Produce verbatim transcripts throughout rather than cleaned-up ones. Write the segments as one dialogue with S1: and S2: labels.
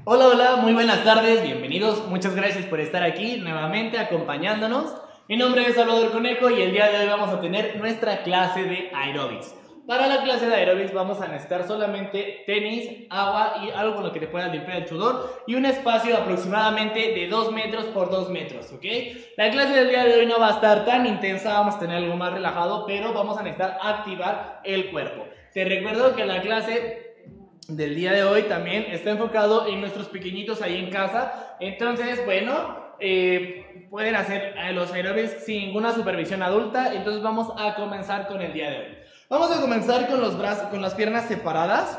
S1: Hola, hola, muy buenas tardes, bienvenidos, muchas gracias por estar aquí nuevamente acompañándonos. Mi nombre es Salvador Conejo y el día de hoy vamos a tener nuestra clase de aeróbics. Para la clase de aeróbics vamos a necesitar solamente tenis, agua y algo con lo que te puedas limpiar el sudor y un espacio aproximadamente de dos metros por dos metros, ¿ok? La clase del día de hoy no va a estar tan intensa, vamos a tener algo más relajado, pero vamos a necesitar activar el cuerpo. Te recuerdo que la clase del día de hoy también está enfocado en nuestros pequeñitos ahí en casa. Entonces, bueno, eh, pueden hacer los aeróbics sin ninguna supervisión adulta. Entonces vamos a comenzar con el día de hoy. Vamos a comenzar con los brazos, con las piernas separadas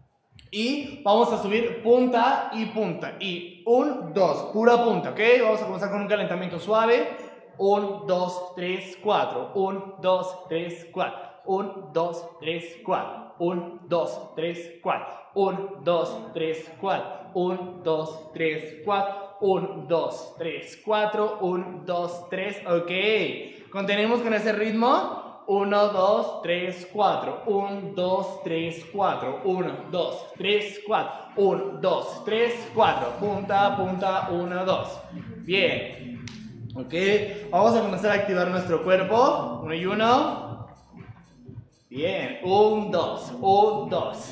S1: y vamos a subir punta y punta y un, dos, pura punta, ¿ok? Vamos a comenzar con un calentamiento suave. un, dos, tres, cuatro, un, dos, tres, cuatro, un, dos, tres, cuatro, un, dos, tres, cuatro, un, dos, tres, cuatro, un, dos, tres, cuatro, un, dos, tres, cuatro, un, dos, tres, ok. Continuemos con ese ritmo. uno, dos, tres, cuatro, uno, dos, tres, cuatro, uno, dos, tres, cuatro, uno, dos, tres, cuatro, punta, punta, uno, dos. Bien. Ok, vamos a comenzar a activar nuestro cuerpo. Uno y uno. Bien, un, dos, un, dos.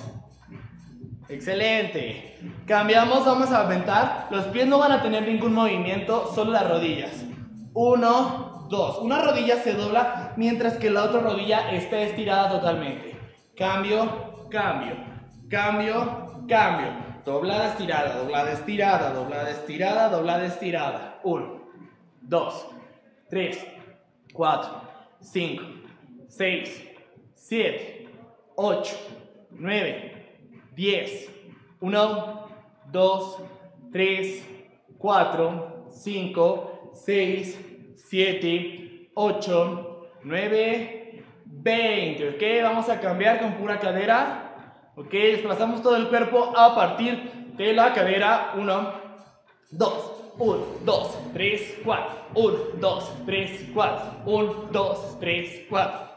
S1: Excelente. Cambiamos, vamos a aventar. Los pies no van a tener ningún movimiento, solo las rodillas. Uno, dos. Una rodilla se dobla mientras que la otra rodilla está estirada totalmente. Cambio, cambio, cambio, cambio. Doblada, estirada, doblada, estirada, doblada, estirada, doblada, estirada. Uno, dos, tres, cuatro, cinco, seis, siete, ocho, nueve, diez. uno, dos, tres, cuatro, cinco, seis, siete, ocho, nueve, veinte. Ok, vamos a cambiar con pura cadera. Ok, desplazamos todo el cuerpo a partir de la cadera. uno, dos, uno, dos, tres, cuatro, uno, dos, tres, cuatro, uno, dos, tres, cuatro.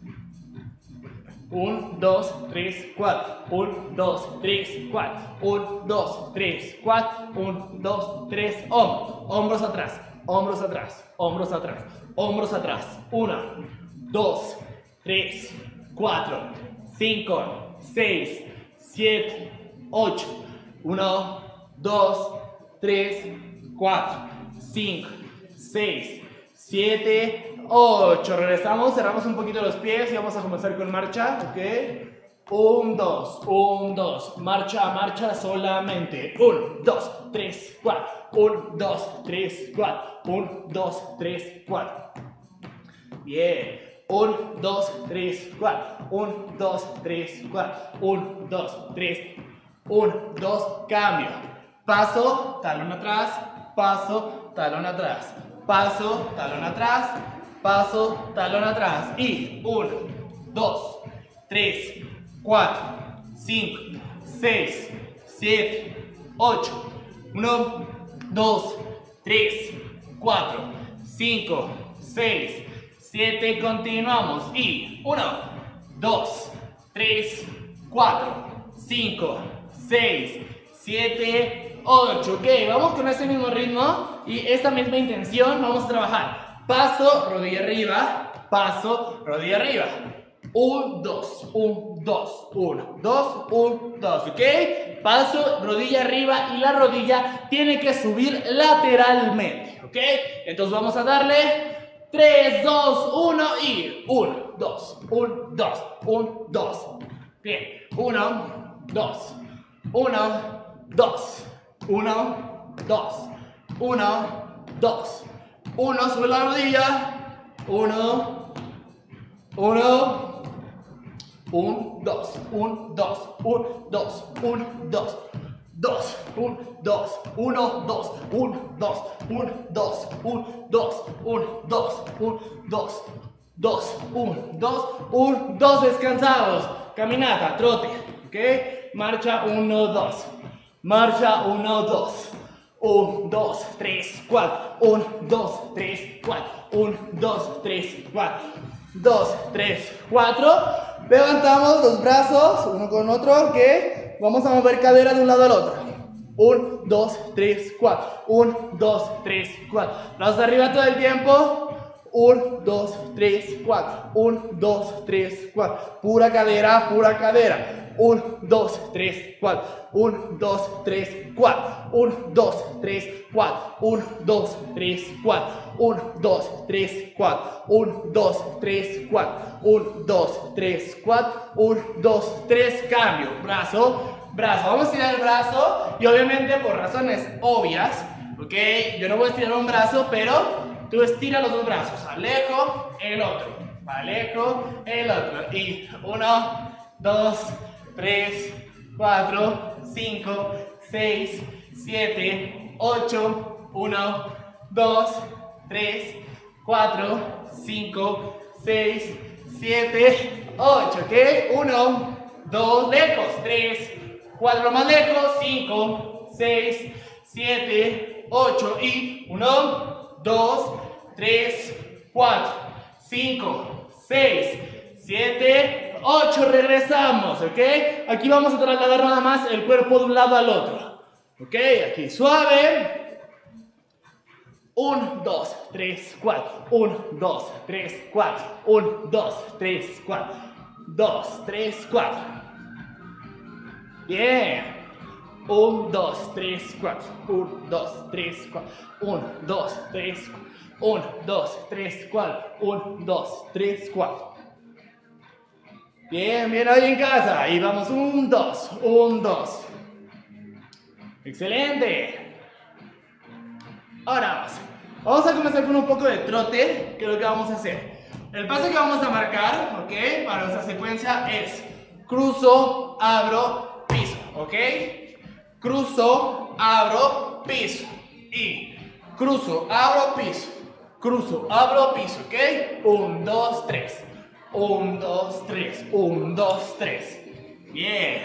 S1: uno, dos, tres, cuatro, uno, dos, tres, cuatro, uno, dos, tres, cuatro, uno, dos, tres, hombros, hombros atrás, hombros atrás, hombros atrás, hombros atrás. uno, dos, tres, cuatro, cinco, seis, siete, ocho. uno, dos, tres, cuatro, cinco, seis, siete, ocho. Regresamos, cerramos un poquito los pies y vamos a comenzar con marcha, ok. uno, dos, uno, dos, marcha, marcha solamente. uno, dos, tres, cuatro, uno, dos, tres, cuatro, uno, dos, tres, cuatro. Bien. uno, dos, tres, cuatro, uno, dos, tres, cuatro, uno, dos, tres, uno, dos, cambio. Paso, talón atrás, paso, talón atrás, paso, talón atrás, paso, talón atrás. Y uno, dos, tres, cuatro, cinco, seis, siete, ocho. uno, dos, tres, cuatro, cinco, seis, siete. Continuamos. Y uno, dos, tres, cuatro, cinco, seis, siete, ocho. Ok, vamos con ese mismo ritmo y esta misma intención. Vamos a trabajar paso, rodilla arriba, paso, rodilla arriba. uno, dos, uno, dos, uno, dos, uno, dos. Ok, paso, rodilla arriba y la rodilla tiene que subir lateralmente. Ok, entonces vamos a darle tres, dos, uno y uno, dos, uno, dos, uno, dos. Bien, uno, dos, uno, dos, uno, dos, uno, dos, uno, sube la rodilla, uno, uno, un, dos, un, dos, un, dos, un, dos, dos, un, dos, uno, dos, un, dos, un, dos, un, dos, un, dos, un, dos, dos, un, dos, un, dos, descansados, caminata, trote, ok, marcha, uno, dos, marcha, uno, dos, uno, dos, tres, cuatro, uno, dos, tres, cuatro, uno, dos, tres, cuatro, dos, tres, cuatro. Levantamos los brazos uno con otro, ok. Vamos a mover cadera de un lado al otro. uno, dos, tres, cuatro. uno, dos, tres, cuatro. Brazos arriba todo el tiempo. uno, dos, tres, cuatro. uno, dos, tres, cuatro. Pura cadera, pura cadera. uno, dos, tres, cuatro. uno, dos, tres, cuatro. uno, dos, tres, cuatro. uno, dos, tres, cuatro. uno, dos, tres, cuatro. uno, dos, tres, cuatro. uno, dos, tres, cuatro. uno, dos, tres, cambio. Brazo, brazo. Vamos a estirar el brazo y obviamente por razones obvias, ¿ok? Yo no voy a estirar un brazo, pero tú estira los dos brazos, alejo, el otro, alejo, el otro, y uno, dos, tres, cuatro, cinco, seis, siete, ocho, uno, dos, tres, cuatro, cinco, seis, siete, ocho, ¿ok? uno, dos, lejos, tres, cuatro más lejos, cinco, seis, siete, ocho, y uno, dos, tres, cuatro, cinco, seis, siete, ocho, regresamos, ¿ok? Aquí vamos a trasladar nada más el cuerpo de un lado al otro, ¿ok? Aquí suave, uno, dos, tres, cuatro, uno, dos, tres, cuatro, uno, dos, tres, cuatro, dos, tres, cuatro, bien. uno, dos, tres, cuatro. uno, dos, tres, cuatro. uno, dos, tres, cuatro. uno, dos, tres, cuatro. uno, dos, tres, cuatro. Bien, bien ahí en casa. Y vamos, uno, dos, uno, dos. Excelente. Ahora vamos. Vamos a comenzar con un poco de trote, que es lo que vamos a hacer. El paso que vamos a marcar, ¿ok? Para nuestra secuencia es cruzo, abro, piso, ¿ok? Cruzo, abro, piso. Y cruzo, abro, piso. Cruzo, abro, piso, ¿ok? uno, dos, tres. uno, dos, tres. uno, dos, tres. Bien.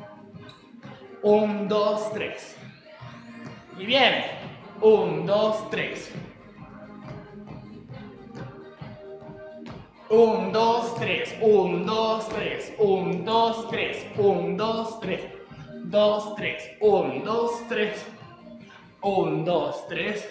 S1: uno, dos, tres. Y viene. uno, dos, tres. uno, dos, tres. uno, dos, tres. uno, dos, tres. uno, dos, tres. dos, tres, uno, dos, tres, uno, dos, tres,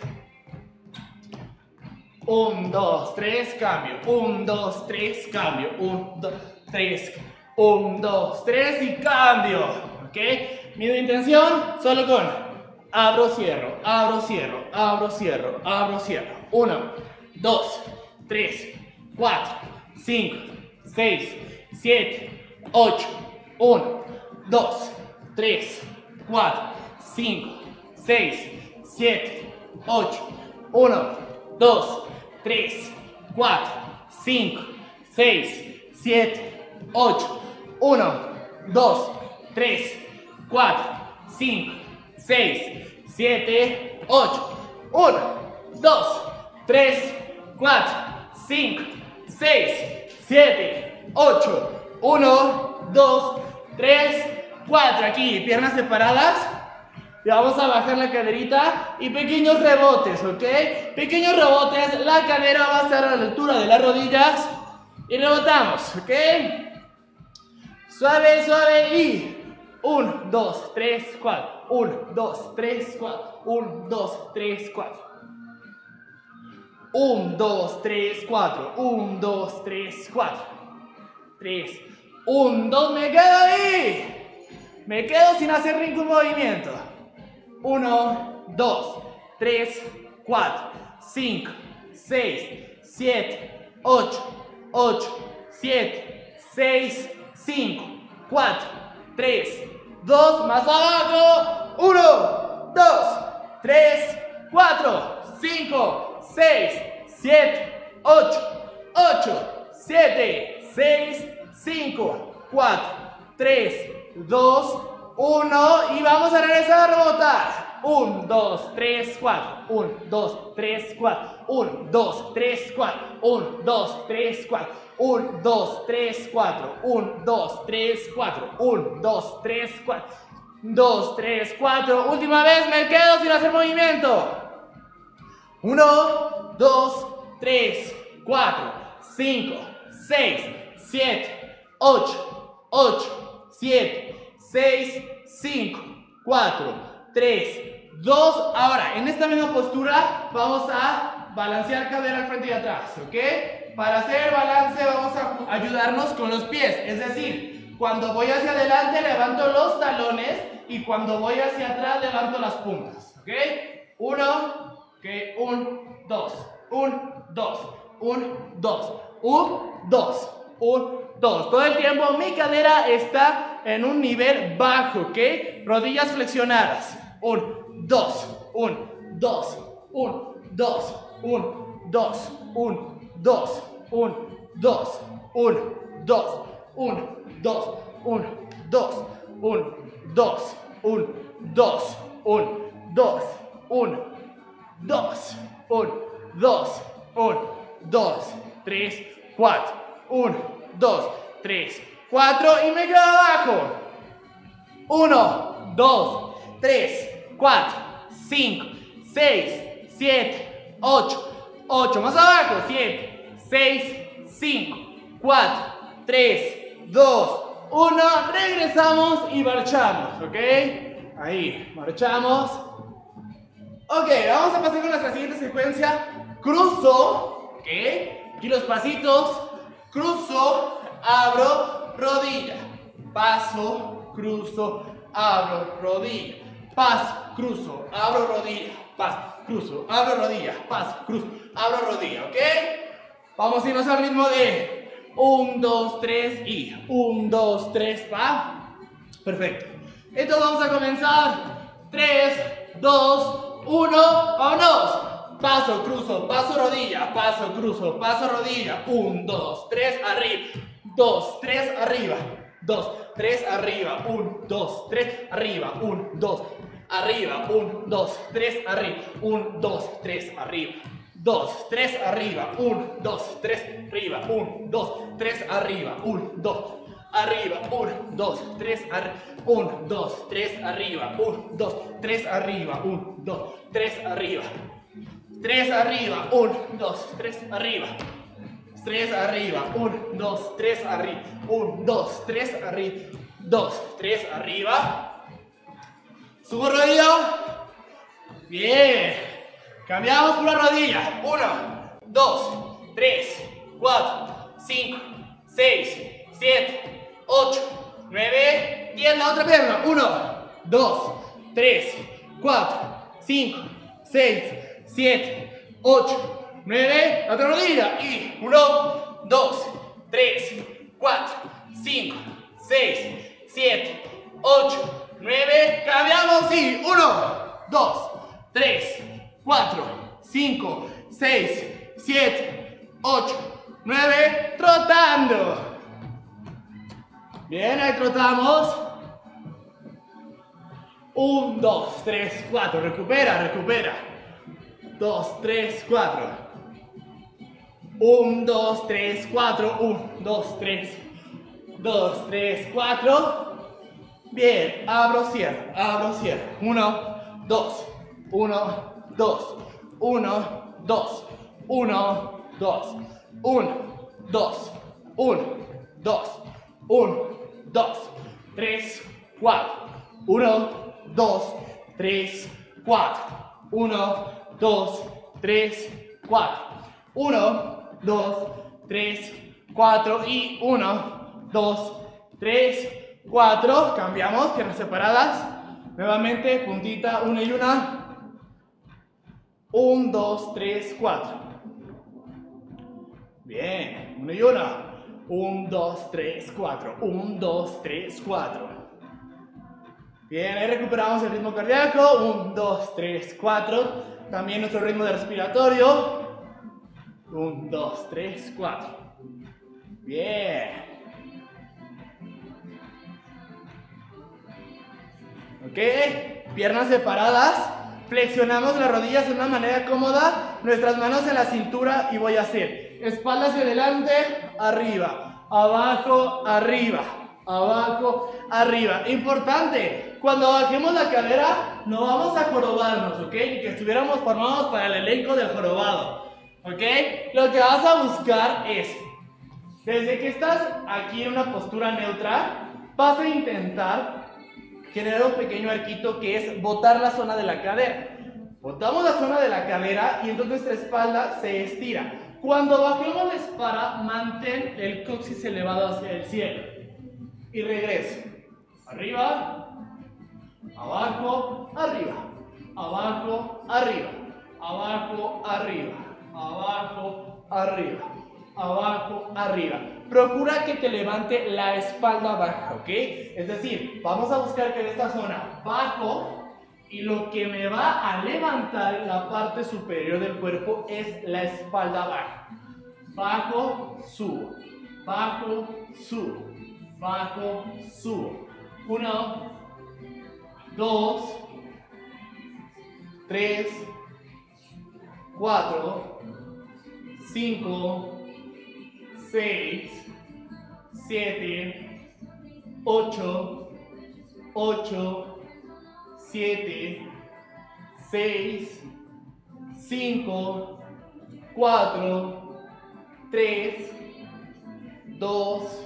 S1: uno, dos, tres, cambio, uno, dos, tres, cambio, uno, dos, tres, uno, dos, tres y cambio, ¿ok? Mi intención solo con abro, cierro, abro, cierro, abro, cierro, abro, cierro, uno, dos, tres, cuatro, cinco, seis, siete, ocho, uno, dos, tres, cuatro, cinco, seis, siete, ocho, uno, dos, tres, cuatro, cinco, seis, siete, ocho, uno, dos, tres, cuatro, cinco, seis, siete, ocho, uno, dos, tres, cuatro, cinco, seis, siete, ocho, uno, dos, tres, cuatro, aquí, piernas separadas. Y vamos a bajar la caderita y pequeños rebotes, ¿ok? Pequeños rebotes, la cadera va a estar a la altura de las rodillas y rebotamos, ¿ok? Suave, suave y uno, dos, tres, cuatro. uno, dos, tres, cuatro. uno, dos, tres, cuatro. uno, dos, tres, cuatro. uno, dos, tres, cuatro. tres. uno, dos, me quedo ahí. Me quedo sin hacer ningún movimiento. uno, dos, tres, cuatro, cinco, seis, siete, ocho, ocho, siete, seis, cinco, cuatro, tres, dos, más abajo, uno, dos, tres, cuatro, cinco, seis, siete, ocho, ocho, siete, seis, cinco, cuatro, tres, dos, uno y vamos a regresar a rebotar. uno, dos, tres, cuatro. uno, dos, tres, cuatro. uno, dos, tres, cuatro. uno, dos, tres, cuatro. uno, dos, tres, cuatro. uno, dos, tres, cuatro. uno, dos, tres, cuatro. dos, tres, cuatro. Última vez, me quedo sin hacer movimiento. uno, dos, tres, cuatro, cinco, seis, siete, ocho, ocho, siete, seis, cinco, cuatro, tres, dos. Ahora, en esta misma postura vamos a balancear cadera al frente y atrás, ¿ok? Para hacer el balance vamos a ayudarnos con los pies, es decir, cuando voy hacia adelante levanto los talones y cuando voy hacia atrás levanto las puntas, ¿ok? Uno, ok, un, dos, un, dos, un, dos, un, dos, un, dos. Todo el tiempo mi cadera está en un nivel bajo, ¿ok? Rodillas flexionadas. Un, dos, un, dos, un, dos, un, dos, un, dos, un, dos, un, dos, un, dos, un, dos, un, dos, un, dos, un, dos, un, dos, un, dos, un, dos, tres, cuatro, un, dos, tres, cuatro y me quedo abajo. uno, dos, tres, cuatro, cinco, seis, siete, ocho, ocho, más abajo, siete, seis, cinco, cuatro, tres, dos, uno, regresamos y marchamos, ¿ok? Ahí, marchamos. Ok, vamos a pasar con nuestra siguiente secuencia. Cruzo, ¿ok? Aquí los pasitos. Cruzo, abro, rodilla. Paso, cruzo, abro, rodilla. Paso, cruzo, abro, rodilla. Paso, cruzo, abro, rodilla. Paso, cruzo, abro, rodilla, ¿ok? Vamos a irnos al ritmo de uno, dos, tres y uno, dos, tres, ¿va? Perfecto. Entonces vamos a comenzar. tres, dos, uno, vámonos. Paso, cruzo, paso, rodilla, paso, cruzo, paso, rodilla. uno, dos, tres, arriba. dos, tres, arriba. dos, tres, arriba. uno, dos, tres, arriba. uno, dos, arriba. uno, dos, tres, arriba. uno, dos, tres, arriba. dos, tres, arriba. uno, dos, tres, arriba. uno, dos, tres, arriba. uno, dos, arriba. uno, dos, tres, arriba. uno, dos, tres, arriba. uno, dos, tres, arriba. uno, dos, tres, arriba. tres arriba. uno, dos, tres, arriba. tres arriba. uno, dos, tres, arriba. uno, dos, tres, arriba. dos, tres, arriba. Subo rodilla. Bien. Cambiamos por la rodilla. uno, dos, tres, cuatro, cinco, seis, siete, ocho, nueve, diez. La otra pierna. uno, dos, tres, cuatro, cinco, seis, siete, ocho, nueve. La otra rodilla. Y uno, dos, tres, cuatro, cinco, seis, siete, ocho, nueve. Cambiamos y uno, dos, tres, cuatro, cinco, seis, siete, ocho, nueve. Trotando. Bien, ahí trotamos. uno, dos, tres, cuatro. Recupera, recupera. dos, tres, cuatro. uno, dos, tres, cuatro. uno, dos, tres. dos, tres, cuatro. Bien, abro, cierro, abro, cierro. uno, dos. uno, dos. uno, dos. uno, dos. uno, dos. uno, dos. uno, dos. tres, cuatro. uno, dos, tres, cuatro. uno, dos, tres, cuatro. uno, dos, tres, cuatro y uno, dos, tres, cuatro. Cambiamos, piernas separadas. Nuevamente, puntita, una y una. uno, dos, tres, cuatro. Bien, una y una. uno, dos, tres, cuatro. uno, dos, tres, cuatro. Bien, ahí recuperamos el ritmo cardíaco. uno, dos, tres, cuatro. También nuestro ritmo de respiratorio. uno, dos, tres, cuatro. Bien. Ok, piernas separadas. Flexionamos las rodillas de una manera cómoda. Nuestras manos en la cintura y voy a hacer espalda hacia adelante, arriba, abajo, arriba, abajo, arriba. Importante, cuando bajemos la cadera no vamos a jorobarnos, ¿ok? Ni que estuviéramos formados para el elenco del jorobado, ¿ok? Lo que vas a buscar es, desde que estás aquí en una postura neutra, vas a intentar generar un pequeño arquito que es botar la zona de la cadera. Botamos la zona de la cadera y entonces nuestra espalda se estira. Cuando bajemos la espalda, mantén el coxis elevado hacia el cielo. Y regreso. Arriba, abajo, arriba. Abajo, arriba. Abajo, arriba. Abajo, arriba. Abajo, arriba. Procura que te levante la espalda baja, ¿ok? Es decir, vamos a buscar que en esta zona bajo y lo que me va a levantar la parte superior del cuerpo es la espalda baja. Bajo, subo. Bajo, subo. Bajo, subo. Uno, dos, tres, cuatro, cinco, seis, siete, ocho, ocho, siete, seis, cinco, cuatro, tres, dos,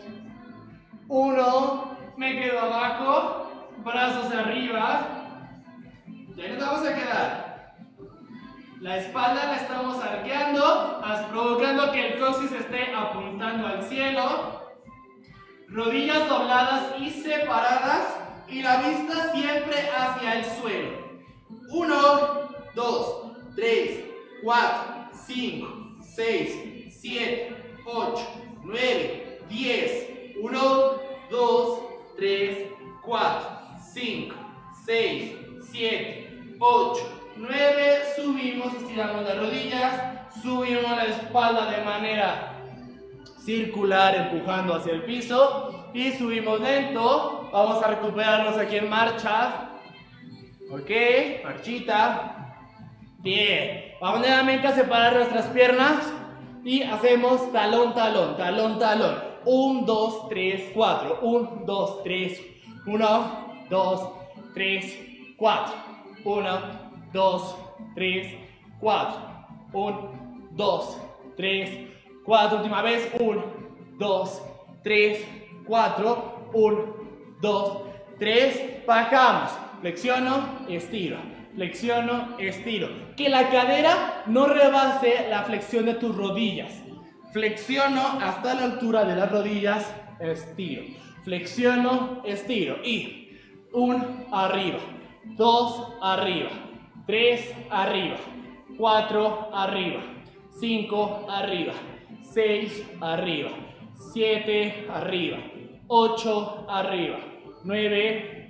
S1: uno. Me quedo abajo, brazos arriba. Ya nos vamos a quedar. La espalda la estamos arqueando, provocando que el coxis esté apuntando al cielo. Rodillas dobladas y separadas y la vista siempre hacia el suelo. uno, dos, tres, cuatro, cinco, seis, siete, ocho, nueve, diez. uno, dos, tres, cuatro, cinco, seis, siete, ocho, nueve. Subimos, estiramos las rodillas, subimos la espalda de manera circular, empujando hacia el piso y subimos lento. Vamos a recuperarnos aquí en marcha. Ok, marchita. Bien, vamos nuevamente a separar nuestras piernas y hacemos talón, talón, talón, talón. uno, dos, tres, cuatro. uno, dos, tres. uno, dos, tres, cuatro. uno, dos, tres, cuatro. uno, dos, tres, cuatro. Última vez. uno, dos, tres, cuatro. uno, dos, tres. Bajamos. Flexiono, estiro. Flexiono, estiro. Que la cadera no rebase la flexión de tus rodillas. Flexiono hasta la altura de las rodillas, estiro. Flexiono, estiro. Y uno arriba, dos arriba, tres arriba, cuatro arriba, cinco arriba, seis arriba, siete arriba, ocho arriba, nueve,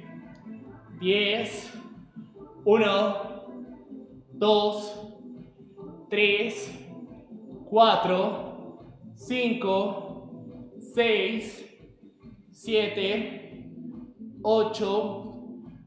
S1: diez, uno, dos, tres, cuatro, cinco, seis, siete, ocho,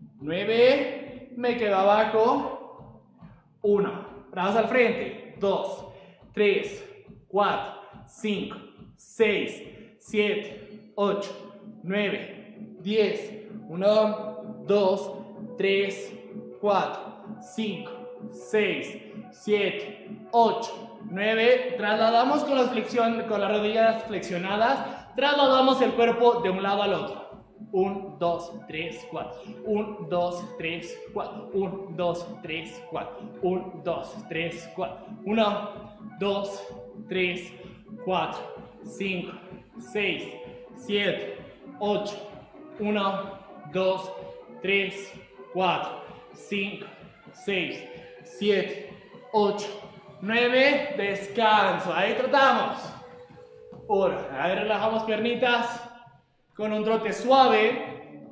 S1: nueve. Me quedo abajo. uno. Brazos al frente. dos, tres, cuatro, cinco, seis, siete, ocho, nueve, diez. uno, dos, tres, cuatro, cinco, seis, siete, ocho, nueve. Trasladamos con las, flexión, con las rodillas flexionadas. Trasladamos el cuerpo de un lado al otro. uno, dos, tres, cuatro. uno, dos, tres, cuatro. uno, dos, tres, cuatro. uno, dos, tres, cuatro. uno, dos, tres, cuatro, cinco, seis, siete, ocho. uno, dos, tres, cuatro, cinco, seis, siete, ocho, nueve. Descanso. Ahí tratamos. uno. Ahí relajamos piernitas con un trote suave.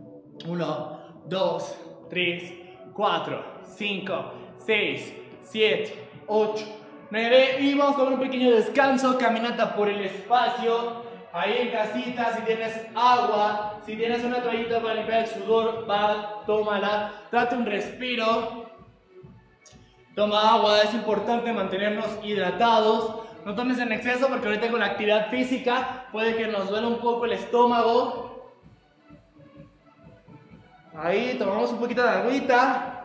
S1: uno, dos, tres, cuatro, cinco, seis, siete, ocho, nueve. Y vamos con un pequeño descanso. Caminata por el espacio. Ahí en casita, si tienes agua, si tienes una toallita para limpiar el sudor, va, tómala. Trata un respiro. Toma agua, es importante mantenernos hidratados. No tomes en exceso porque ahorita con la actividad física puede que nos duela un poco el estómago. Ahí tomamos un poquito de agüita.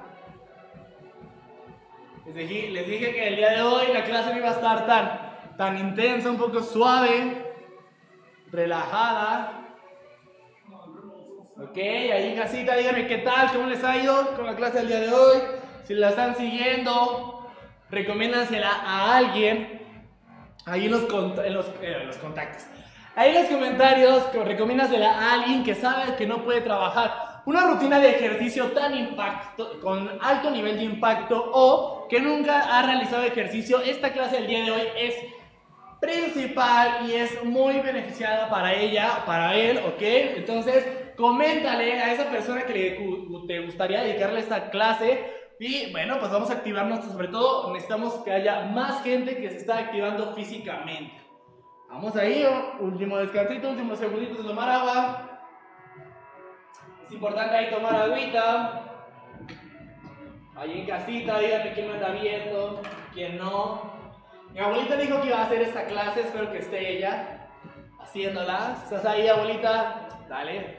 S1: Les dije, les dije que el día de hoy la clase no iba a estar tan, tan intensa, un poco suave, relajada. Ok, ahí en casita, díganme qué tal, cómo les ha ido con la clase del día de hoy. Si la están siguiendo, recomiéndasela a alguien. Ahí en los, en los, eh, los contactos. Ahí en los comentarios, recomiéndasela a alguien que sabe que no puede trabajar una rutina de ejercicio tan impacto, con alto nivel de impacto, o que nunca ha realizado ejercicio. Esta clase del día de hoy es principal y es muy beneficiada para ella, para él, ¿ok? Entonces, coméntale a esa persona que le, te gustaría dedicarle esta clase. Y bueno, pues vamos a activarnos, sobre todo necesitamos que haya más gente que se está activando físicamente. Vamos ahí, último descansito, últimos segunditos de tomar agua. Es importante ahí tomar agüita. Ahí en casita, díganme quién me anda viendo, quién no. Mi abuelita dijo que iba a hacer esta clase, espero que esté ella haciéndola. ¿Estás ahí, abuelita? Dale.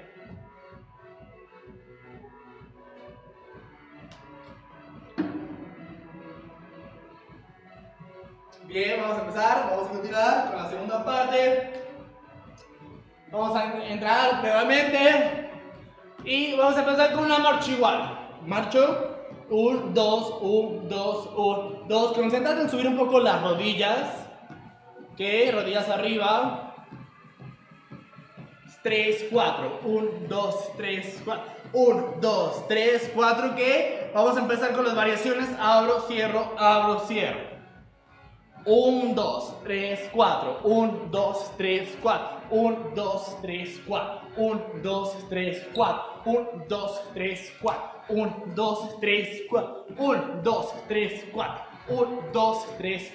S1: Bien, vamos a empezar, vamos a continuar con la segunda parte. Vamos a entrar nuevamente y vamos a empezar con una marcha igual. Marcho, un, dos, un, dos, un, dos. Concéntrate en subir un poco las rodillas. Ok, rodillas arriba. tres, cuatro, uno, dos, tres, cuatro. uno, dos, tres, cuatro. Ok, vamos a empezar con las variaciones. Abro, cierro, abro, cierro. uno, dos, tres, cuatro. uno, dos, tres, cuatro. uno, dos, tres, cuatro. uno, dos, tres, cuatro. uno, dos, tres, cuatro. uno, dos, tres, cuatro. uno, dos, tres, cuatro. uno, dos, tres,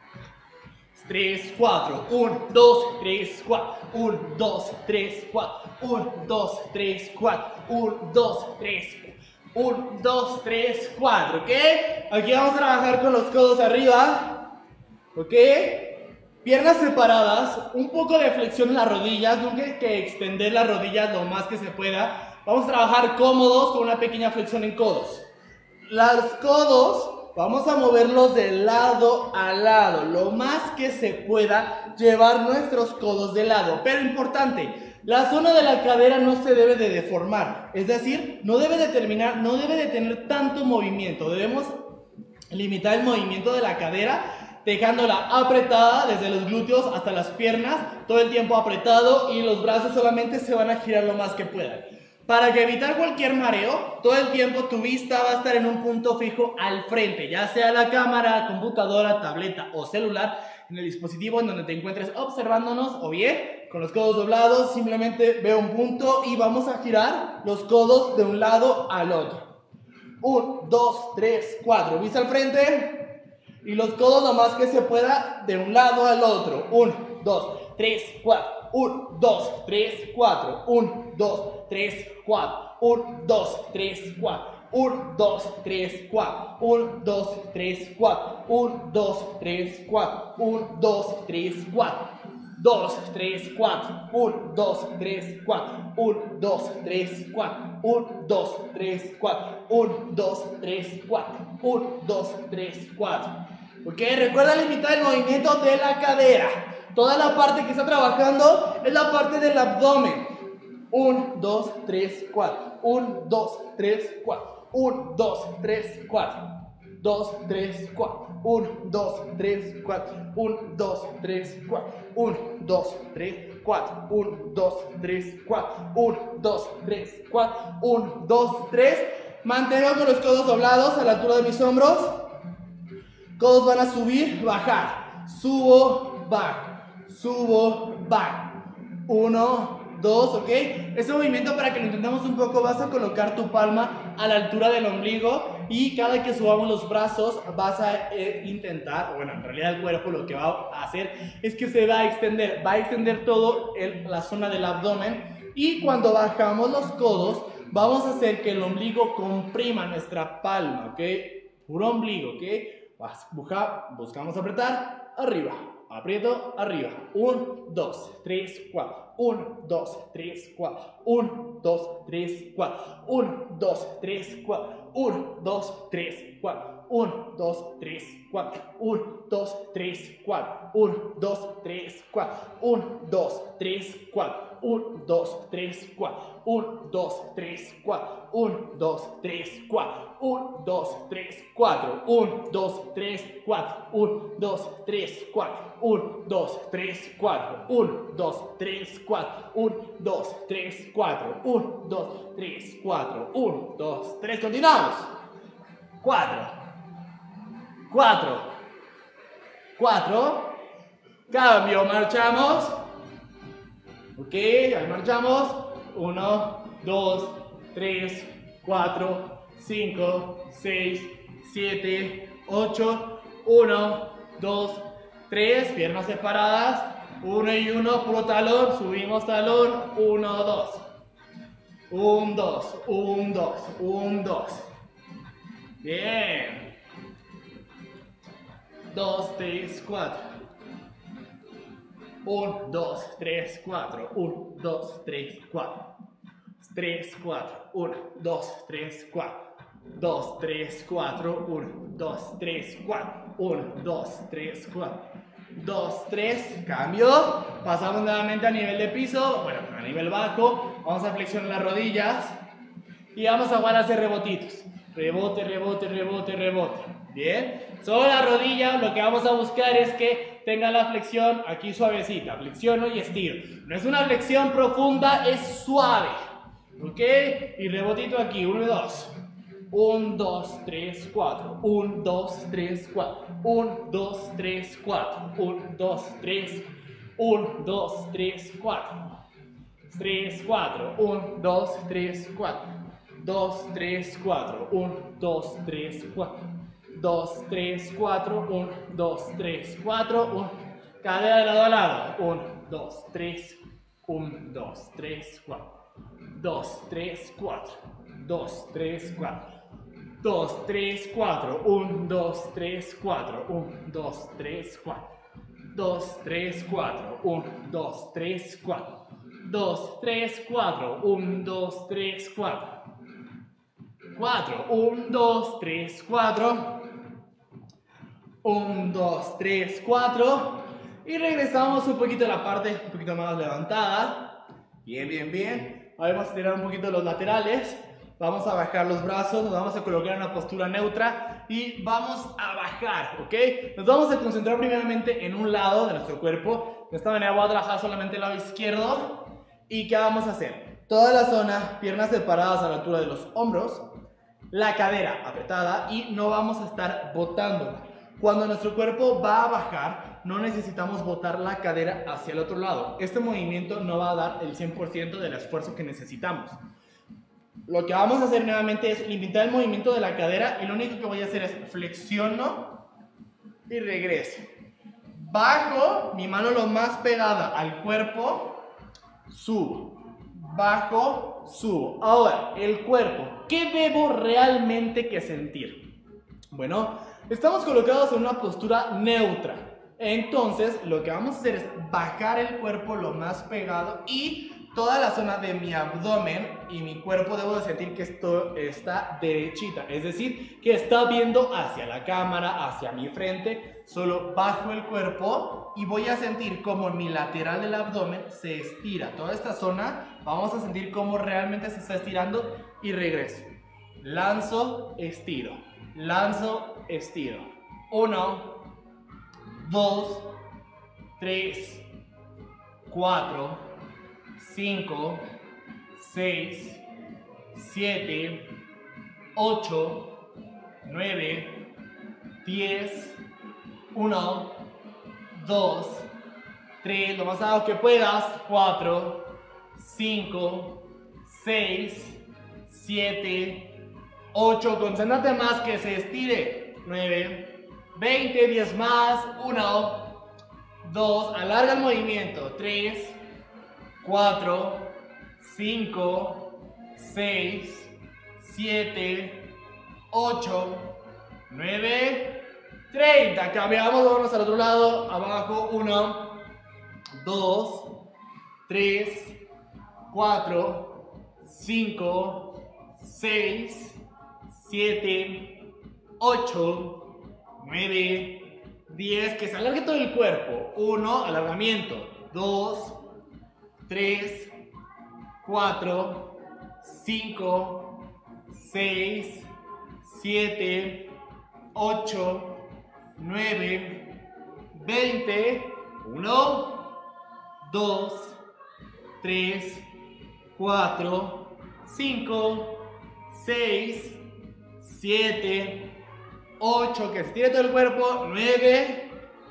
S1: tres, cuatro. uno, dos, tres, cuatro. uno, dos, tres, cuatro. uno, dos, tres, cuatro. uno, dos, tres, uno, dos, tres, cuatro. ¿Ok? Aquí vamos a trabajar con los codos arriba. ¿Ok? Piernas separadas, un poco de flexión en las rodillas, nunca hay que extender las rodillas lo más que se pueda. Vamos a trabajar cómodos con una pequeña flexión en codos. Los codos, vamos a moverlos de lado a lado, lo más que se pueda, llevar nuestros codos de lado. Pero importante, la zona de la cadera no se debe de deformar, es decir, no debe de terminar, no debe de tener tanto movimiento. Debemos limitar el movimiento de la cadera, dejándola apretada desde los glúteos hasta las piernas, todo el tiempo apretado, y los brazos solamente se van a girar lo más que puedan. Para que evitar cualquier mareo, todo el tiempo tu vista va a estar en un punto fijo al frente, ya sea la cámara, computadora, tableta o celular, en el dispositivo en donde te encuentres observándonos, o bien con los codos doblados, simplemente veo un punto y vamos a girar los codos de un lado al otro. uno, dos, tres, cuatro, vista al frente. Y los codos lo más que se pueda de un lado al otro. uno, dos, tres, cuatro. uno, dos, tres, cuatro. uno, dos, tres, cuatro. uno, dos, tres, cuatro. uno, dos, tres, cuatro. uno, dos, tres, cuatro. uno, dos, tres, cuatro. uno, dos, tres, cuatro. dos, tres, cuatro. uno, dos, tres, cuatro. uno, dos, tres, cuatro. uno, dos, tres, cuatro. uno, dos, tres, cuatro. uno, dos, tres, cuatro. Ok, recuerda limitar el movimiento de la cadera. Toda la parte que está trabajando es la parte del abdomen. uno, dos, tres, cuatro. uno, dos, tres, cuatro. uno, dos, tres, cuatro. dos, tres, cuatro. uno, dos, tres, cuatro. uno, dos, tres, cuatro. uno, dos, tres, cuatro. uno, dos, tres, cuatro. uno, dos, tres, cuatro. uno, dos, tres. Mantengo con los codos doblados a la altura de mis hombros. Codos van a subir, bajar. Subo, bajo. Subo, bajo. Uno, dos, ¿ok? Este movimiento, para que lo intentemos un poco, vas a colocar tu palma a la altura del ombligo y cada que subamos los brazos vas a eh, intentar, o bueno, en realidad el cuerpo lo que va a hacer es que se va a extender, va a extender todo el, la zona del abdomen, y cuando bajamos los codos vamos a hacer que el ombligo comprima nuestra palma, ¿ok? Puro ombligo, ¿ok? Busca, buscamos apretar, arriba, aprieto, arriba, uno, dos, tres, cuatro, uno, dos, tres, cuatro, uno, dos, tres, cuatro, uno, dos, tres, cuatro, uno, dos, tres, cuatro, uno, dos, tres, cuatro, uno, dos, tres, cuatro, uno, dos, tres, cuatro, uno, dos, tres, cuatro, uno, dos, tres, cuatro, uno, dos, tres, cuatro, uno, dos, tres, cuatro, uno, dos, tres, cuatro, uno, dos, tres, cuatro, uno, dos, tres, cuatro, uno, dos, tres, cuatro, uno, dos, tres, cuatro, uno, dos, tres, cuatro, uno, dos, tres, cuatro, uno, dos, tres, continuamos. cuatro, cuatro, cuatro, cambio, marchamos. Ok, ahí marchamos. uno, dos, tres, cuatro, cinco, seis, siete, ocho. uno, dos, tres, piernas separadas. uno y uno, puro talón. Subimos talón. uno, dos. uno, dos. uno, dos. uno, dos. Bien. dos, tres, cuatro. uno, dos, tres, cuatro. uno, dos, tres, cuatro. tres, cuatro. uno, dos, tres, cuatro. dos, tres, cuatro. uno, dos, tres, cuatro. uno, dos, tres, cuatro. dos, tres. Cambio. Pasamos nuevamente a nivel de piso. Bueno, a nivel bajo. Vamos a flexionar las rodillas. Y vamos a jugar a hacer rebotitos. Rebote, rebote, rebote, rebote. Bien. Sobre la rodilla lo que vamos a buscar es que tenga la flexión aquí suavecita. Flexiono y estiro. No es una flexión profunda, es suave. ¿Ok? Y rebotito aquí. uno y dos. uno, dos, tres, cuatro. uno, dos, tres, cuatro. uno, dos, tres, cuatro. uno, dos, tres. uno, dos, tres, cuatro. tres, cuatro. uno, dos, tres, cuatro. dos, tres, cuatro. uno, dos, tres, cuatro. dos, tres, cuatro. uno, dos, tres, cuatro. uno. Cadera de lado a lado. uno, dos, tres. uno, dos, tres, cuatro. dos, tres, cuatro. dos, tres, cuatro. dos, tres, cuatro. uno, dos, tres, cuatro. uno, dos, tres, cuatro. dos, tres, cuatro. uno, dos, tres, cuatro. dos, tres, cuatro. uno, dos, tres, cuatro. cuatro. uno, dos, tres, cuatro. uno, dos, tres, cuatro. Y regresamos un poquito a la parte un poquito más levantada. Bien, bien, bien. Ahora vamos a estirar un poquito los laterales. Vamos a bajar los brazos. Nos vamos a colocar en una postura neutra. Y vamos a bajar, ¿ok? Nos vamos a concentrar primeramente en un lado de nuestro cuerpo. De esta manera voy a trabajar solamente el lado izquierdo. ¿Y qué vamos a hacer? Toda la zona, piernas separadas a la altura de los hombros. La cadera apretada y no vamos a estar botando. Cuando nuestro cuerpo va a bajar, no necesitamos botar la cadera hacia el otro lado. Este movimiento no va a dar el cien por ciento del esfuerzo que necesitamos. Lo que vamos a hacer nuevamente es limitar el movimiento de la cadera y lo único que voy a hacer es flexiono y regreso. Bajo, mi mano lo más pegada al cuerpo, subo. Bajo, subo. Ahora, el cuerpo. ¿Qué debo realmente que sentir? Bueno, estamos colocados en una postura neutra. Entonces, lo que vamos a hacer es bajar el cuerpo lo más pegado y toda la zona de mi abdomen y mi cuerpo debo de sentir que esto está derechita. Es decir, que está viendo hacia la cámara, hacia mi frente. Solo bajo el cuerpo y voy a sentir como mi lateral del abdomen se estira. Toda esta zona vamos a sentir cómo realmente se está estirando y regreso. Lanzo, estiro. Lanzo, estiro. Uno, dos, tres, cuatro, cinco, seis, siete, ocho, nueve, diez, uno, dos, tres, lo más alto que puedas, cuatro, cinco, seis, siete, ocho, concéntrate más que se estire, nueve, veinte, diez más, uno, dos, alarga el movimiento, tres, cuatro, cinco, seis, siete, ocho, nueve, treinta. Cambiamos, vamos al otro lado, abajo, uno, dos, tres, cuatro, cinco, seis, siete, ocho, nueve, diez. Que se alargue todo el cuerpo. uno, alargamiento. dos, tres, cuatro, cinco, seis, siete, ocho, nueve, veinte, uno, dos, tres, cuatro, cinco, seis, siete, ocho, que estire todo el cuerpo, nueve,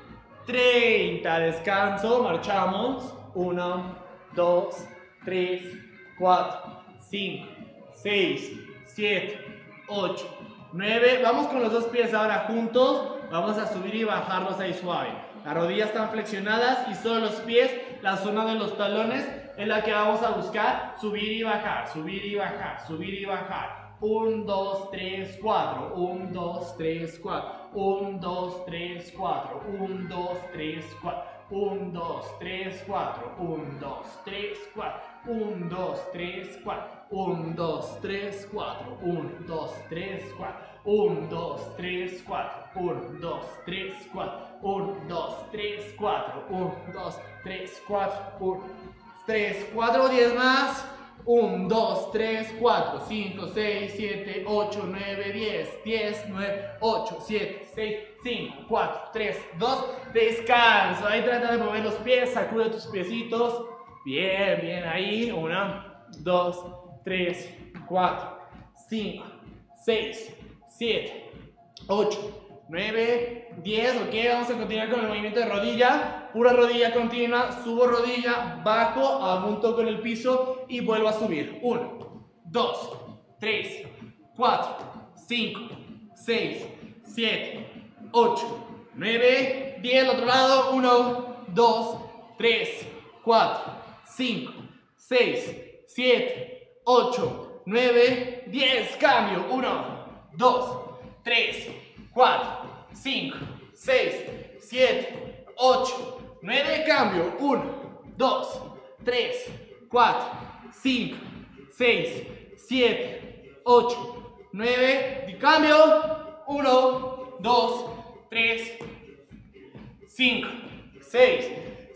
S1: treinta, descanso, marchamos, uno, dos, tres, cuatro, cinco, seis, siete, ocho, nueve, vamos con los dos pies ahora juntos, vamos a subir y bajarlos ahí suave, las rodillas están flexionadas y solo los pies, la zona de los talones es la que vamos a buscar, subir y bajar, subir y bajar, subir y bajar. uno, dos, tres, cuatro. uno, dos, tres, cuatro. uno, dos, tres, cuatro. uno, dos, tres, cuatro. uno, dos, tres, cuatro. uno, dos, tres, cuatro. uno, dos, tres, cuatro. uno, dos, tres, cuatro. uno, dos, tres, cuatro. uno, dos, tres, cuatro. uno, dos, tres, cuatro. uno, dos, tres, cuatro. uno, dos, tres, cuatro. uno, tres, cuatro, diez más. uno, dos, tres, cuatro, cinco, seis, siete, ocho, nueve, diez, diez, nueve, ocho, siete, seis, cinco, cuatro, tres, dos, descanso. Ahí trata de mover los pies, sacude tus piecitos. Bien, bien, ahí. uno, dos, tres, cuatro, cinco, seis, siete, ocho, nueve, diez, ok, vamos a continuar con el movimiento de rodilla, pura rodilla continua, subo rodilla, bajo, hago un toque en el piso y vuelvo a subir, uno, dos, tres, cuatro, cinco, seis, siete, ocho, nueve, diez, al otro lado, uno, dos, tres, cuatro, cinco, seis, siete, ocho, nueve, diez, cambio, uno, dos, tres, cuatro, cinco, seis, siete, ocho, nueve, cambio, uno, dos, tres, cuatro, cinco, seis, siete, ocho, nueve, y cambio, uno, dos, tres, cinco, seis,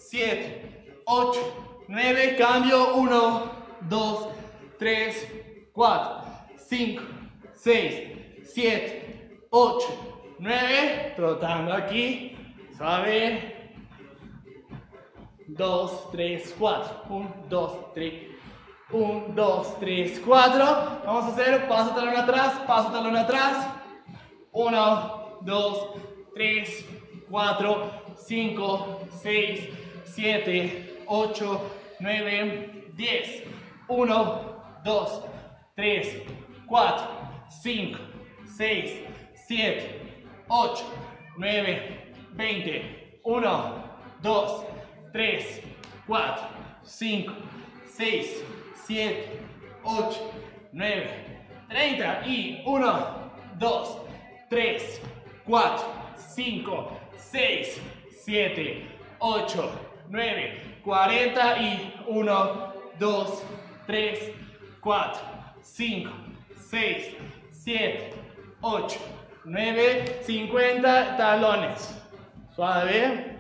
S1: siete, ocho, nueve, cambio, uno, dos, tres, cuatro, cinco, seis, siete, ocho, nueve, trotando aquí, suave, dos, tres, cuatro, uno, dos, tres, uno, dos, tres, cuatro, vamos a hacer paso talón atrás, paso talón atrás, uno, dos, tres, cuatro, cinco, seis, siete, ocho, nueve, diez, uno, dos, tres, cuatro, cinco, seis, siete, ocho, nueve, veinte, uno, dos, tres, cuatro, cinco, seis, siete, ocho, nueve, treinta y uno, dos, tres, cuatro, cinco, seis, siete, ocho, nueve, cuarenta y uno, dos, tres, cuatro, cinco, seis, siete, ocho, nueve, cincuenta, talones. Suave.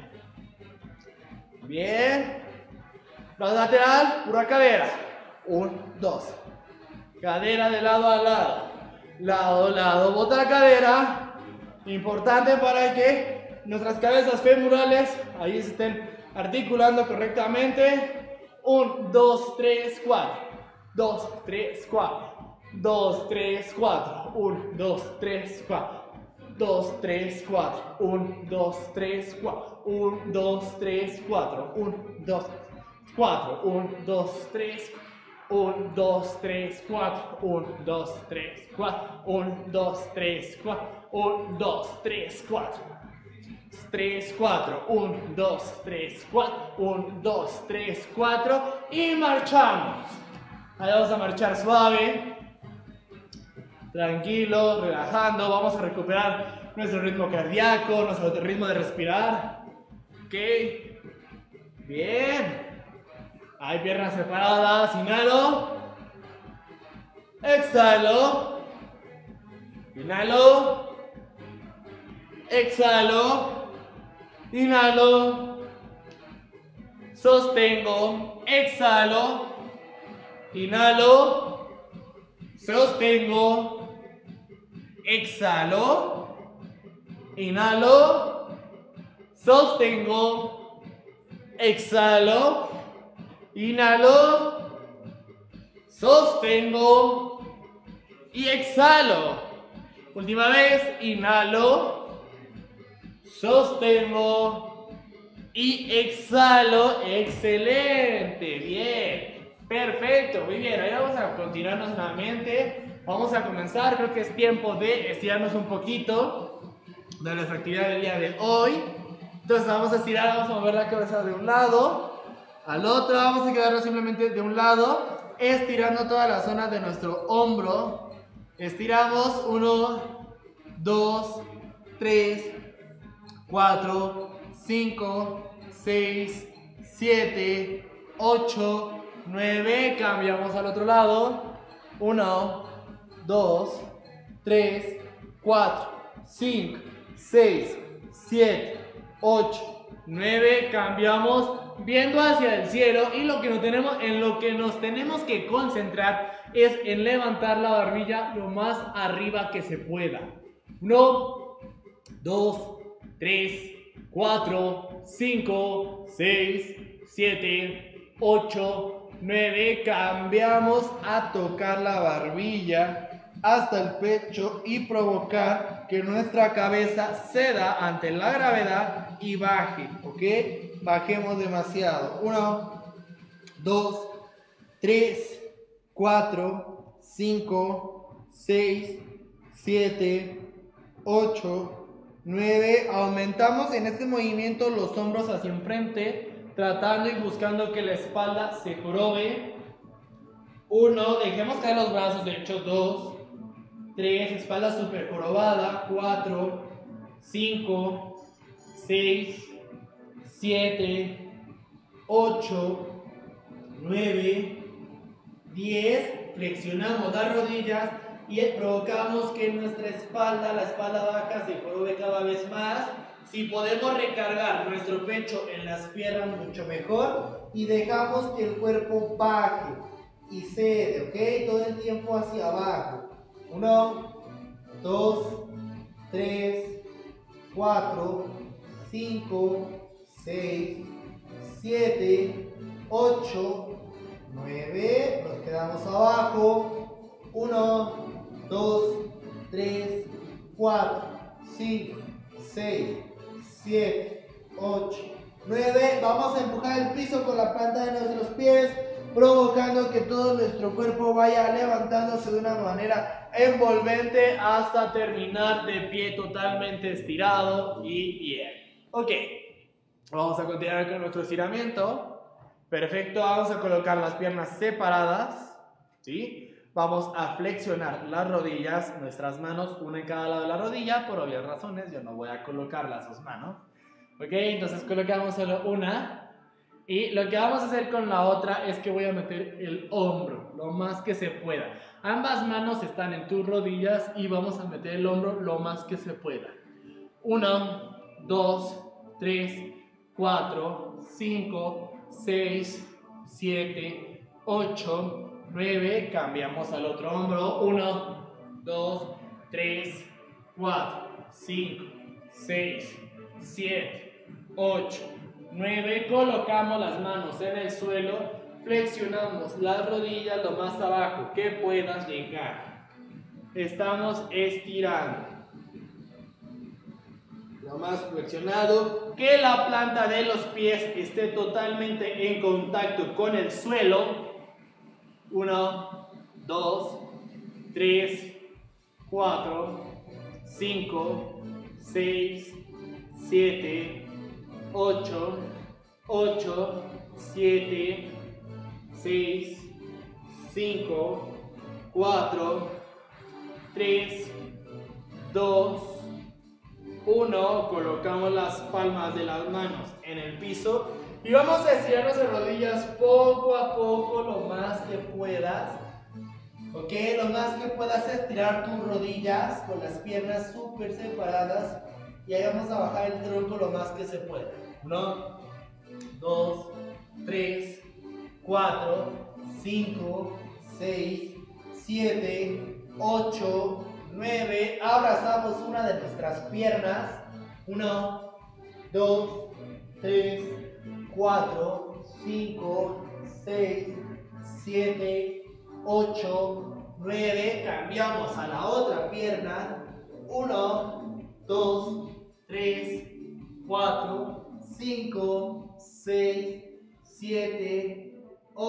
S1: Bien. Brazo lateral, pura cadera. uno, dos. Cadera de lado a lado. Lado, lado. Bota la cadera. Importante para que nuestras cabezas femorales ahí se estén articulando correctamente. uno, dos, tres, cuatro. dos, tres, cuatro. dos, tres, cuatro. uno, dos, tres, cuatro. dos, tres, cuatro. uno, dos, tres, cuatro. uno, dos, tres, cuatro. uno, dos, cuatro. uno, dos, tres, uno, dos, tres, cuatro. uno, dos, tres, cuatro. uno, dos, tres, cuatro. uno, dos, tres, cuatro. tres, cuatro. uno, dos, tres, cuatro. uno, dos, tres, cuatro. Y marchamos. Ahí vamos a marchar suave. Tranquilo, relajando. Vamos a recuperar nuestro ritmo cardíaco, nuestro ritmo de respirar. Ok. Bien. Hay piernas separadas. Inhalo. Exhalo. Inhalo. Exhalo. Inhalo. Sostengo. Exhalo. inhalo, sostengo, exhalo, inhalo, sostengo, exhalo, inhalo, sostengo y exhalo. Última vez, inhalo, sostengo y exhalo. Excelente, bien, perfecto, muy bien. Ahora vamos a continuarnos nuevamente. Vamos a comenzar, creo que es tiempo de estirarnos un poquito de nuestra actividad del día de hoy. Entonces vamos a estirar, vamos a mover la cabeza de un lado al otro, vamos a quedarnos simplemente de un lado, estirando toda la zona de nuestro hombro. Estiramos uno, dos, tres, cuatro, cinco, seis, siete, ocho, nueve. Cambiamos al otro lado. uno, dos, tres, cuatro, cinco, seis, siete, ocho, nueve. Cambiamos viendo hacia el cielo y lo que nos tenemos, en lo que nos tenemos que concentrar es en levantar la barbilla lo más arriba que se pueda. uno, dos, tres, cuatro, cinco, seis, siete, ocho, nueve. Cambiamos a tocar la barbilla hasta el pecho y provocar que nuestra cabeza ceda ante la gravedad y baje, ¿ok? Bajemos demasiado. uno, dos, tres, cuatro, cinco, seis, siete, ocho, nueve. Aumentamos en este movimiento los hombros hacia enfrente, tratando y buscando que la espalda se jorobe. uno, dejemos caer los brazos derechos. dos, tres, espalda super jorobada. cuatro, cinco, seis, siete, ocho, nueve, diez. Flexionamos las rodillas y provocamos que nuestra espalda, la espalda baja, se jorobe cada vez más. Si podemos recargar nuestro pecho en las piernas, mucho mejor. Y dejamos que el cuerpo baje y cede, ¿ok? Todo el tiempo hacia abajo. uno, dos, tres, cuatro, cinco, seis, siete, ocho, nueve. Nos quedamos abajo. uno, dos, tres, cuatro, cinco, seis, siete, ocho, nueve. Vamos a empujar el piso con la planta de nuestros pies, provocando que todo nuestro cuerpo vaya levantándose de una manera envolvente hasta terminar de pie totalmente estirado y bien. Ok, vamos a continuar con nuestro estiramiento. Perfecto, vamos a colocar las piernas separadas, ¿sí? Vamos a flexionar las rodillas, nuestras manos, una en cada lado de la rodilla. Por obvias razones, yo no voy a colocar las dos manos. Ok, entonces colocamos solo una. Y lo que vamos a hacer con la otra es que voy a meter el hombro lo más que se pueda. Ambas manos están en tus rodillas y vamos a meter el hombro lo más que se pueda. uno, dos, tres, cuatro, cinco, seis, siete, ocho, nueve. Cambiamos al otro hombro. uno, dos, tres, cuatro, cinco, seis, siete, ocho, nueve. Colocamos las manos en el suelo, flexionamos las rodillas lo más abajo que puedas llegar. Estamos estirando lo más flexionado, que la planta de los pies esté totalmente en contacto con el suelo. uno, dos, tres, cuatro, cinco, seis, siete, ocho, ocho, siete, seis, cinco, cuatro, tres, dos, uno. Colocamos las palmas de las manos en el piso y vamos a estirar nuestras rodillas poco a poco, lo más que puedas. Ok, lo más que puedas estirar tus rodillas con las piernas súper separadas y ahí vamos a bajar el tronco lo más que se pueda. uno, dos, tres, cuatro,
S2: cinco, seis, siete, ocho, nueve. Abrazamos una de nuestras piernas. uno, dos, tres, cuatro, cinco, seis, siete, ocho, nueve. Cambiamos a la otra pierna. uno, dos, tres, cuatro, cinco, seis, siete,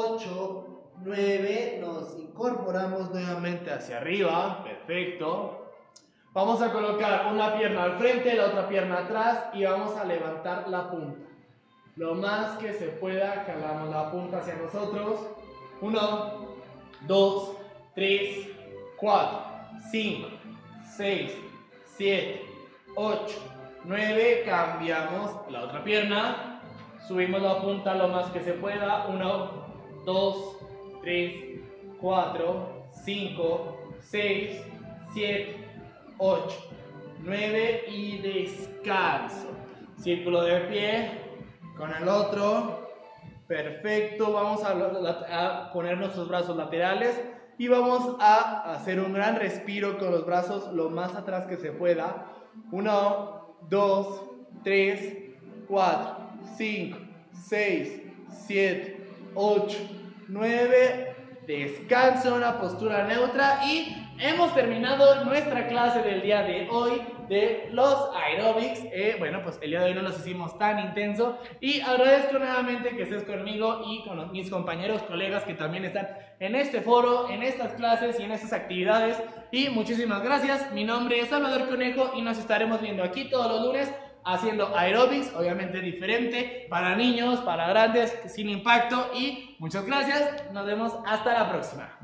S2: ocho, nueve. Nos incorporamos nuevamente hacia arriba. Perfecto. Vamos a colocar una pierna al frente, la otra pierna atrás y vamos a levantar la punta. Lo más que se pueda, jalamos la punta hacia nosotros. uno, dos, tres, cuatro, cinco, seis, siete, ocho, nueve. Cambiamos la otra pierna. Subimos la punta lo más que se pueda. uno, dos, tres, cuatro, cinco, seis, siete, ocho, nueve y descanso. Círculo de pie con el otro. Perfecto. Vamos a, a poner nuestros brazos laterales y vamos a hacer un gran respiro con los brazos lo más atrás que se pueda. uno, dos, tres, cuatro, cinco, seis, siete, ocho, nueve. Descanso, una postura neutra y hemos terminado nuestra clase del día de hoy de los aeróbics. Eh, bueno, pues el día de hoy no los hicimos tan intenso y agradezco nuevamente que estés conmigo y con mis compañeros, colegas que también están en este foro, en estas clases y en estas actividades. Y muchísimas gracias. Mi nombre es Salvador Conejo y nos estaremos viendo aquí todos los lunes haciendo aeróbics, obviamente diferente, para niños, para grandes, sin impacto. Y muchas gracias, nos vemos hasta la próxima.